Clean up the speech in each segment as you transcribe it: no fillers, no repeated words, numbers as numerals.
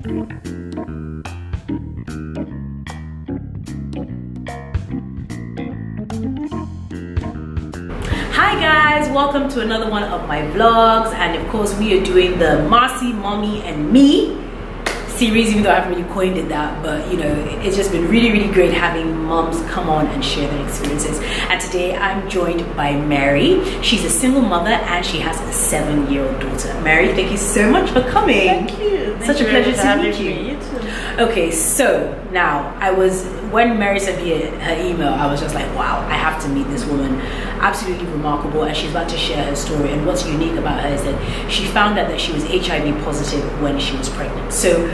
Hi guys, welcome to another one of my vlogs, and of course we are doing the Marcy, Mommy and Me series, even though I haven't really coined it that, but you know, it's just been really great having moms come on and share their experiences. And today I'm joined by Mary. She's a single mother and she has a 7-year-old daughter. Mary, thank you so much for coming. Thank you. Such a pleasure to meet you. You too. Okay, so now when Mary sent me her email, I was just like, wow, I have to meet this woman. Absolutely remarkable, and she's about to share her story. And what's unique about her is that she found out that she was HIV positive when she was pregnant. So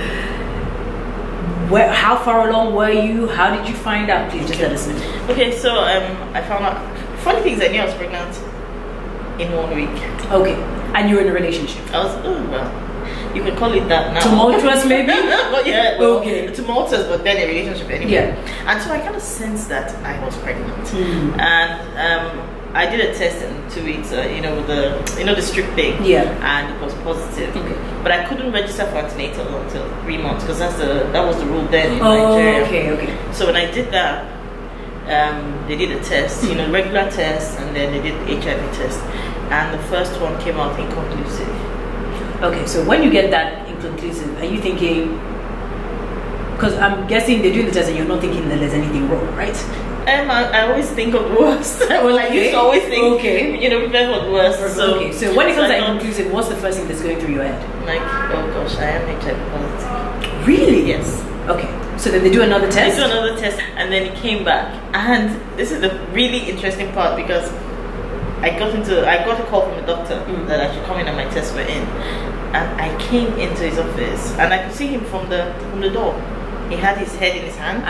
how far along were you? How did you find out? Please just let us know. Okay, so I found out, funny things, I knew I was pregnant in 1 week. Okay, and you were in a relationship? I was, oh well, you can call it that now. Tumultuous maybe? But yeah, well, okay. Tumultuous, but then a relationship anyway. Yeah. And so I kind of sensed that I was pregnant. And I did a test in 2 weeks, you know, with the strip thing. Yeah. And it was positive. Okay. But I couldn't register for antenatal until 3 months because that was the rule then in Oh, Nigeria. okay. So when I did that, they did a test, you know, regular test, and then they did the HIV test, and the first one came out inconclusive. Okay, so when you get that inconclusive, are you thinking? Because I'm guessing they're doing the test and you're not thinking that there's anything wrong, right? I always think of the worst. Well, I used to always think, you know, prepare for the worst. So, okay, so when it comes to inconclusive, what's the first thing that's going through your head? Like, oh gosh, I am HIV positive. Really? Yes. Okay, so then they do another test? They do another test, and then it came back. And this is the really interesting part, because I got a call from the doctor that I should come in and my tests were in. And I came into his office, and I could see him from the door. He had his head in his hands.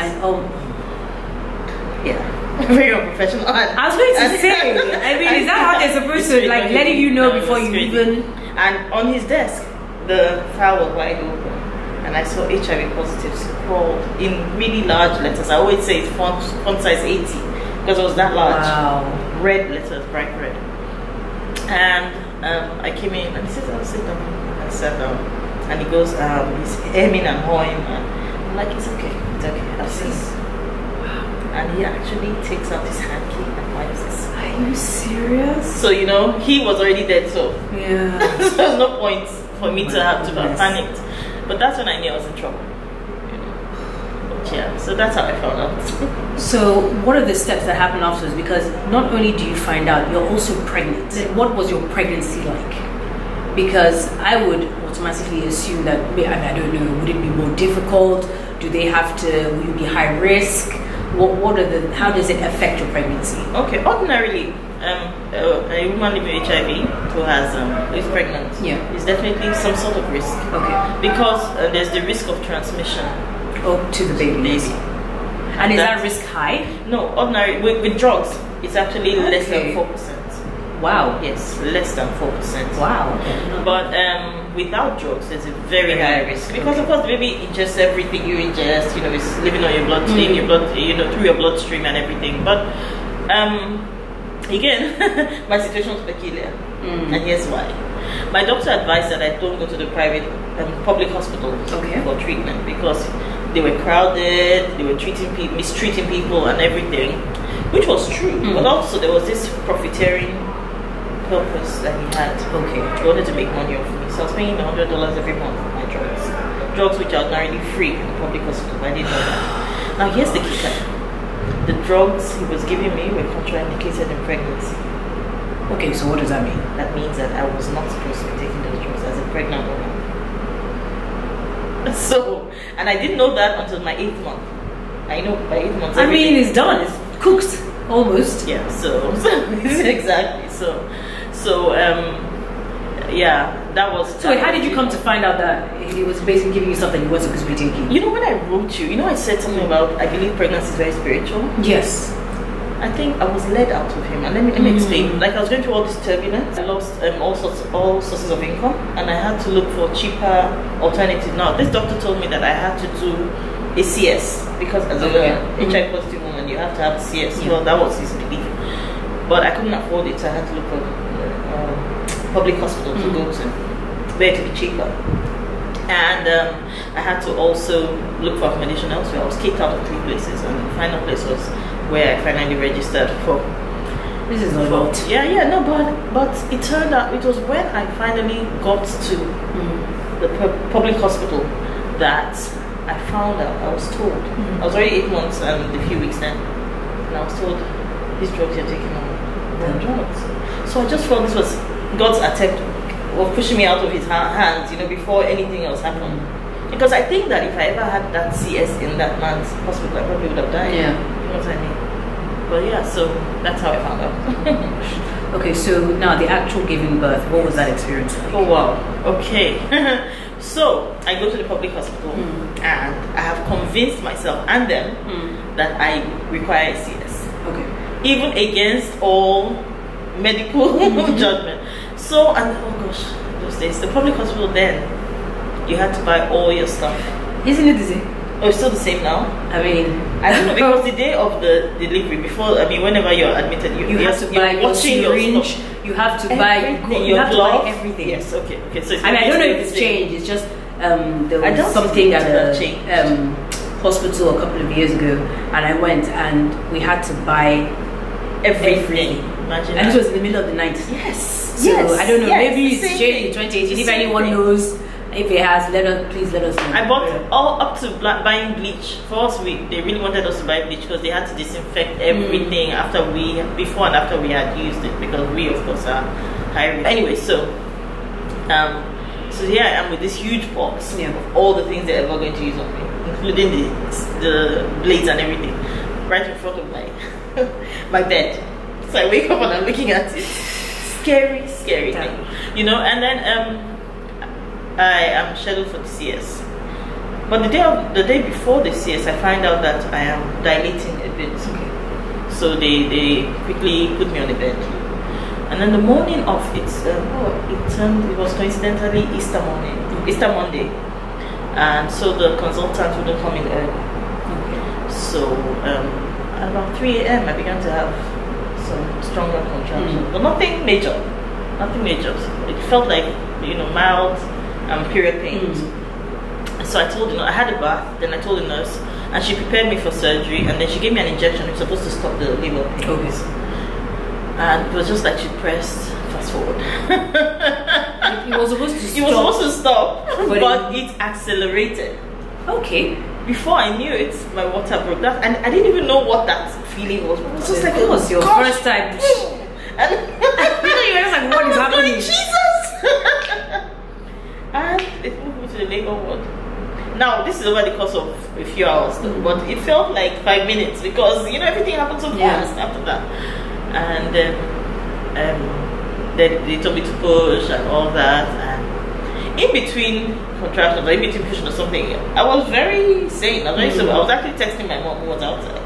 Yeah, very unprofessional. I was going to say, I mean, is that how they're supposed to, like, letting you know before you even... And on his desk, the file was wide open, and I saw HIV positive scrawled in really large letters. I always say it's font size 80, because it was that large. Wow. Red letters, bright red. And I came in, and he says, "I'll sit down." I sat down, and he goes, he's hemming and hawing, and I'm like, it's okay, I've seen it. And he actually takes out his hanky and wipes his. Are you serious? So, you know, he was already dead, so yeah. So there's no point for me to have panicked. But that's when I knew I was in trouble. You know. But yeah, so that's how I found out. So what are the steps that happen afterwards? Because not only do you find out, you're also pregnant. What was your pregnancy like? Because I would automatically assume that, I don't know, would it be more difficult? Will you be high risk? How does it affect your pregnancy? Okay, ordinarily, a woman living with HIV who is pregnant, is definitely some sort of risk. Okay. Because there's the risk of transmission. Oh, to the baby. And is that risk high? No, ordinary with drugs, it's actually less than 4%. Wow. Yes, less than 4%. Wow. But without drugs, there's a very high risk, because of course the baby ingests everything you ingest. You know, it's living on your bloodstream, you know, through your bloodstream and everything. But again, my situation was peculiar, and here's why. My doctor advised that I don't go to the public hospital for treatment, because they were crowded, they were mistreating people and everything, which was true. But also there was this profiteering purpose that he had. Okay. He wanted to make money off me. So I was paying $100 every month for my drugs. Drugs which are ordinarily free in the public hospital. I didn't know that. Now here's the kicker. The drugs he was giving me were contraindicated in pregnancy. Okay, so what does that mean? That means that I was not supposed to be taking those drugs as a pregnant woman. So, and I didn't know that until my 8th month. I know by 8 months. I mean, it's done. It's cooked almost. Yeah. So exactly. So yeah, that was. So how did you come to find out that he was basically giving you stuff that you weren't supposed to be taking? You know, when I wrote you, I said something about I believe pregnancy is very spiritual. Yes. I think I was led out of him, and let me explain. Like, I was going through all this turbulence. I lost all sources of income, and I had to look for cheaper alternative. Now, this doctor told me that I had to do a CS, because as a HIV positive woman, you have to have a CS. Well, that was his belief, but I couldn't afford it, so I had to look for public hospital to go to, where to be cheaper. And I had to also look for accommodation elsewhere. I was kicked out of 3 places, and the final place was where I finally registered for. This is a lot. Yeah, no, but it turned out it was when I finally got to the public hospital that I found out. I was told. I was already 8 months and a few weeks then, and I was told these drugs you're taking on wrong drugs. So I just felt this was God's attempt of pushing me out of His hands, before anything else happened. Because I think that if I ever had that CS in that man's hospital, I probably would have died. Yeah. You know what I mean? But yeah, so that's how I found out. Okay, so now the actual giving birth, what was that experience like? Oh wow. Okay. So I go to the public hospital and I have convinced myself and them that I require a CS. Okay. Even against all medical judgment. So, and oh gosh, those days, the public hospital then, you had to buy all your stuff. Isn't it the same? Oh, it's still the same now? I mean, I don't know, because the day of the delivery, whenever you're admitted, you have to buy your syringe, you have to buy everything. Yes, okay. So it's I don't know if it's changed. It's just there was something at a hospital a couple of years ago, and I went and we had to buy everything. Imagine and it was in the middle of the night. Yes. So I don't know. Maybe it's changed in 2018. If anyone knows, if it has, please let us know. I bought all up to buying bleach. For us, they really wanted us to buy bleach because they had to disinfect everything before and after we had used it, because we of course are high risk. Anyway, so here I am with this huge box of all the things they're ever going to use on me, including the blades and everything, right in front of my bed. So I wake up and I'm looking at it. Scary thing, and then I am scheduled for the CS, but the day before the CS, I find out that I am dilating a bit. Okay. So they quickly put me on the bed, and then the morning of it was coincidentally Easter Monday, and so the consultant wouldn't come in early. Okay. So at about 3 a.m. I began to have some stronger contractions, but nothing major. It felt like mild period pains. So I told I had a bath, then I told the nurse, and she prepared me for surgery, and then she gave me an injection. It was supposed to stop the labor pains. Okay. And it was just like she pressed fast forward. It was supposed to stop. It was supposed to stop, but it accelerated. Okay. Before I knew it, my water broke. And I didn't even know what that feeling was. It was just like, it was your first time. And you guys like, what is happening? Jesus! And it moved me to the labor ward. Now, this is over the course of a few hours, but it felt like 5 minutes because everything happened so fast after that. And then they told me to push and all that. And in between contractions, or in between pushing or something, I was very sane. I was actually texting my mom who was outside.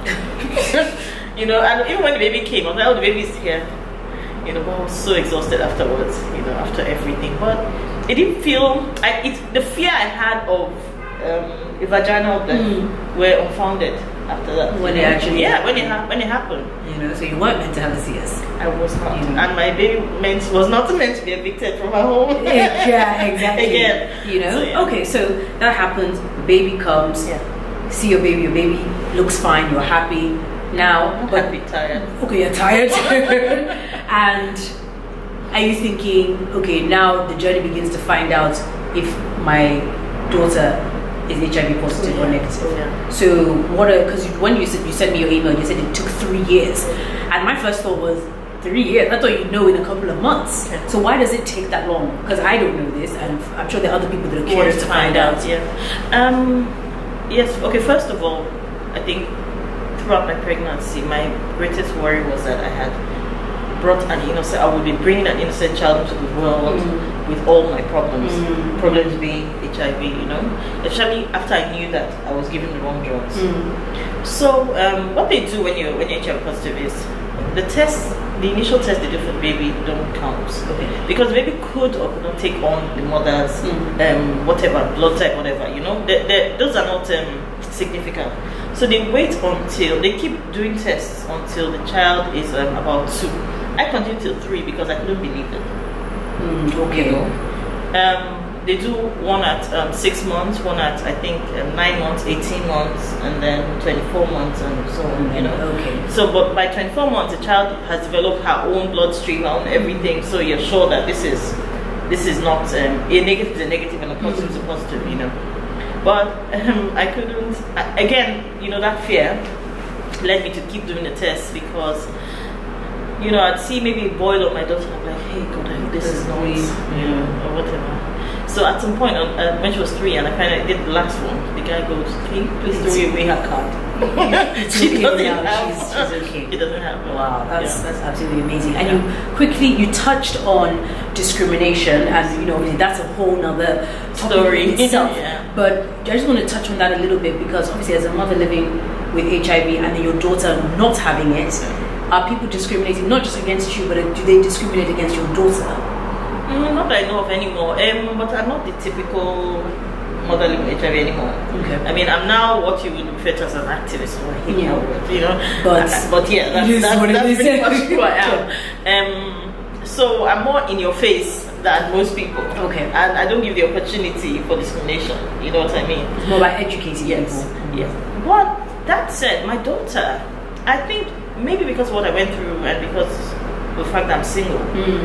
And even when the baby came, I was like, oh, the baby's here. But I was so exhausted afterwards, after everything. But it didn't feel, the fear I had of a vaginal birth were unfounded after that. When it actually when it happened. So you weren't meant to have a CS. I was not. And my baby was not meant to be evicted from her home. Yeah, exactly. Again. Okay, so that happens, the baby comes, see your baby looks fine, you're happy. Now, but be tired. Okay, you're tired. And are you thinking, okay, now the journey begins to find out if my daughter is HIV positive or negative? So because when you sent me your email, you said it took 3 years, and my first thought was 3 years. I thought you'd know in a couple of months. So why does it take that long? Because I don't know this, and I'm sure there are other people that are curious to find out. Yes. Okay. First of all, I think throughout my pregnancy, my greatest worry was that I had brought I would be bringing an innocent child into the world with all my problems. Problems being HIV, especially after I knew that I was given the wrong drugs. So what they do when you're HIV positive is the initial test they do for the baby don't count. Okay. Because the baby could or could not take on the mother's whatever, blood type, whatever, those are not significant. So they wait until, they keep doing tests until the child is about 2. I continued till 3 because I couldn't believe it. Okay. they do one at 6 months, one at I think 9 months, 18 months, and then 24 months, and so on. You know. Okay. So, but by 24 months, the child has developed her own bloodstream, her own everything. So you're sure that this is not a negative is a negative and a positive is a positive. You know. But I couldn't. Again, you know, that fear led me to keep doing the tests because, you know, I'd see maybe a boil on my daughter and I'm like, hey God, I hope this is not, you know, or whatever. So at some point, when she was 3 and I finally did the last one, the guy goes, can you please throw away her card? She doesn't have. She's okay. She doesn't have. Wow, that's absolutely amazing. And you touched on discrimination, and you know, that's a whole nother story in itself. But I just want to touch on that a little bit because obviously, as a mother living with HIV and then your daughter not having it, are people discriminating not just against you, but do they discriminate against your daughter? Not that I know of anymore. But I'm not the typical mother living with HIV anymore. Okay. I mean, I'm now what you would refer to as an activist, you know. But yeah, that's pretty much who I am. So I'm more in your face than most people. Okay. And I don't give the opportunity for discrimination. You know what I mean? It's more about educating people. Yes. But that said, my daughter, I think maybe because of what I went through and because of the fact that I'm single,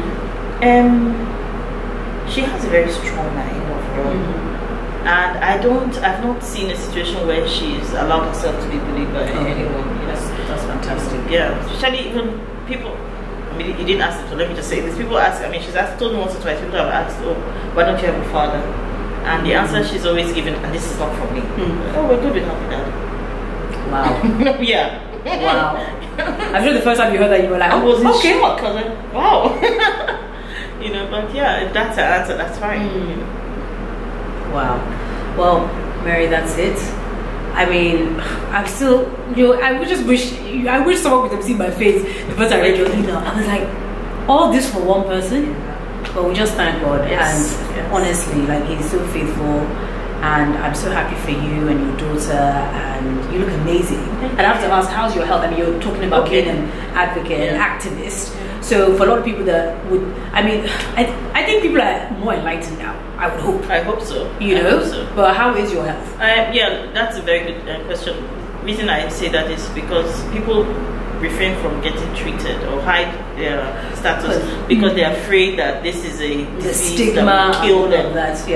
she has a very strong mind of her own. And I've not seen a situation where she's allowed herself to be bullied by anyone. You know? That's fantastic. Yeah, especially even people. I mean, you didn't ask it, so let me just say this. People ask. I mean, she's told me once or twice. People have asked, "Oh, why don't you have a father?" And the answer she's always given, and this is not from me. Oh, we're good enough with that. Wow. Yeah. Wow. I'm sure the first time you heard that, you were like, I was in shock. I was like, wow. You know, but yeah, if that's her answer, that's fine. You know? Wow. Well, Mary, that's it. I mean, I'm still, you know, I wish someone could have seen my face the first time I read your email. I was like, all this for one person? But we just thank God. Yes. And honestly, like, he's so faithful. And I'm so happy for you and your daughter, and you look amazing. And I have to ask, how's your health? I mean, you're talking about being an advocate, an activist. So for a lot of people that would, I mean, I think people are more enlightened now. I would hope. I hope so. You know? So. But how is your health? Yeah, that's a very good question. The reason I say that is because people refrain from getting treated or hide their status because they're afraid that this is a disease stigma that will kill them.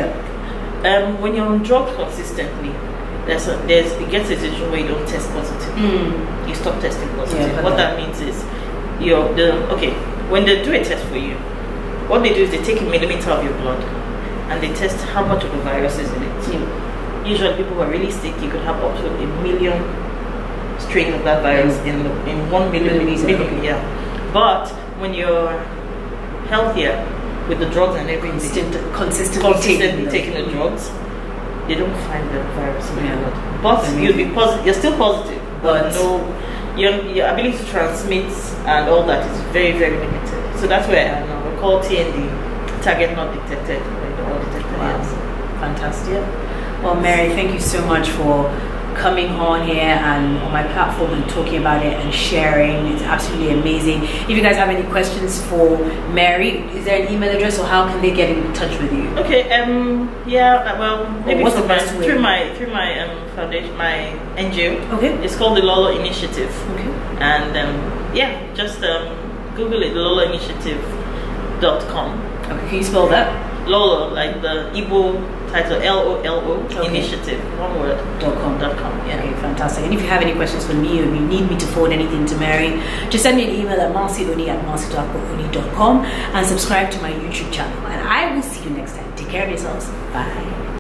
When you're on drugs consistently, it gets a situation where you don't test positive. You stop testing positive. What that means is, when they do a test for you, what they do is they take a millimeter of your blood and they test how much of the virus is in it. Usually, people who are really sick, you could have up to 1 million strains of that virus in 1 millimeter. Yeah. But when you're healthier, with the drugs and everything, consistently taking the drugs, they don't find the virus in your blood. But you'll be positive. You're still positive, but your ability to transmit and all that is very, very limited. So that's where we call TND, target not detected, or detected. Wow. Yes. Fantastic. Well, Mary, thank you so much for coming on here and on my platform and talking about it and sharing. It's absolutely amazing. If you guys have any questions for Mary, is there an email address or how can they get in touch with you? Okay, well, maybe through my foundation, my NGO. Okay. It's called the Lolo Initiative. Okay. And just Google it, loloinitiative.com. Okay, can you spell that? Lolo, like the Igbo title, LOLO, initiative, one word, .com. Yeah. Okay, fantastic. And if you have any questions for me or you need me to forward anything to Mary, just send me an email at marcyoni@marcy.com and subscribe to my YouTube channel. And I will see you next time. Take care of yourselves. Bye.